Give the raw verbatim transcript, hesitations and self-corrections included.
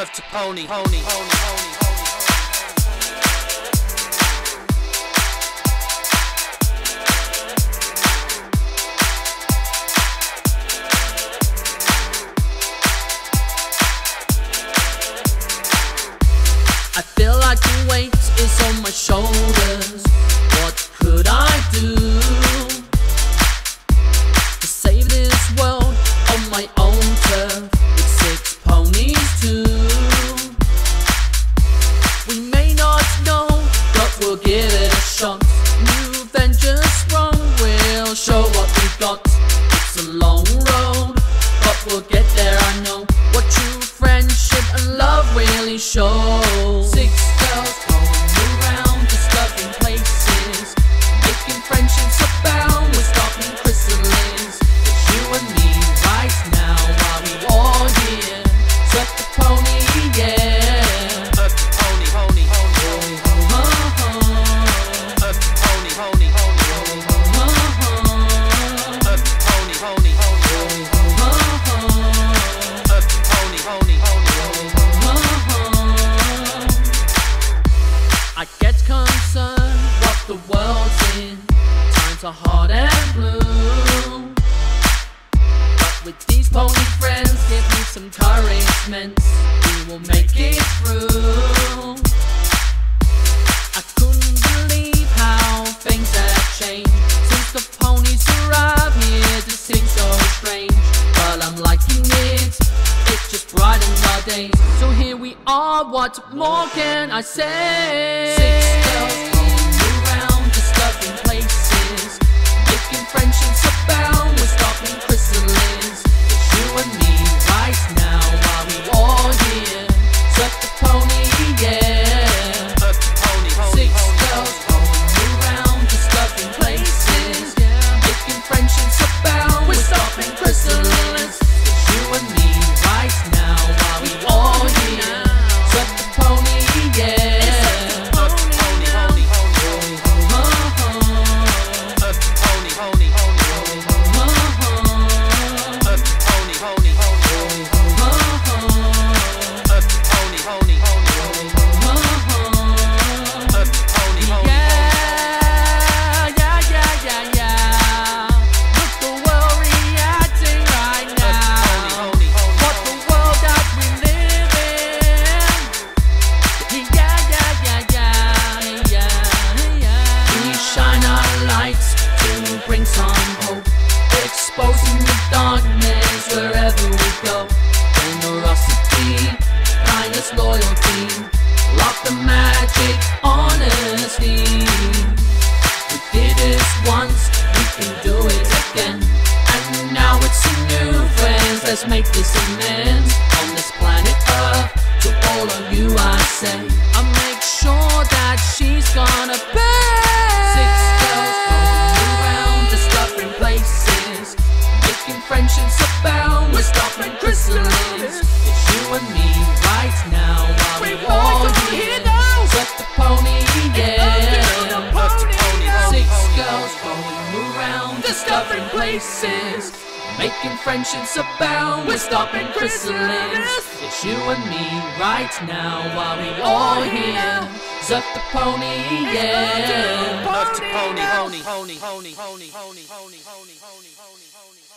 Earth to pony, pony, pony, pony. I feel like the weight is on my shoulders. What could I do to save this world on my own turf with six ponies too? We may not know, but we'll give it a shot. New ventures sprung, we'll show what we've got. It's a long road, but we'll get there, I know. What true friendship and love really shows. Six girls going around discovering places, making friendships abound. We're stopping chrysalids. It's you and me right now while we all here. Sweat the pony, yeah. Earth to pony, pony, pony. Uh-huh. Earth to pony, pony, pony. Uh-huh. Earth to pony, pony, pony. Uh-huh. Earth to pony, pony, pony. I get concerned what the world's in. Times are hard and blue, but with these pony friends, give me some encouragement. We will make it through. I couldn't believe how things have changed since the ponies arrived here to seem so strange. But I'm liking it, it just brightened our days. So here we are, what more can I say? Six girls going around discovering places, making friendships abound. We're stopping chrysalids. It's you and me right now while we all here. Sweat the pony, yeah. Earth to pony, pony. Six girls going around discovering places, making friendships abound. We're stopping chrysalids. It's you and me right now while we all here. Sweat the pony, yeah. Earth to pony, pony, pony. Uh-huh. Earth to pony, pony, pony. Uh-huh. Earth to pony, pony, pony. Uh-huh. Earth to pony, pony, pony. Uh-huh. Earth to pony, pony. Yeah, yeah, yeah, yeah, yeah. Look the world reacting right now. Pony, pony, What the world that we live in. Yeah, yeah, yeah, yeah, yeah, yeah. We shine our lights to bring some hope, exposing the darkness wherever we go. Generosity, kindness, loyalty, love the magic, honesty. We did this once, we can do it again. And now it's a new friends, let's make this amends. On this planet Earth, to all of you I say, I'll make sure that she's gonna pay. Six girls going around discovering places, making friendships abound. We're stopping chrysalids. It's you and me right now while we all here. Sweat the pony, yeah. Earth to pony, pony. Six girls going around discovering places, making friendships abound. We're stopping chrysalids. It's you and me right now while we all here. Zut the pony, yeah. Earth to pony, pony, pony, pony, pony, pony, pony, pony, pony, pony, pony.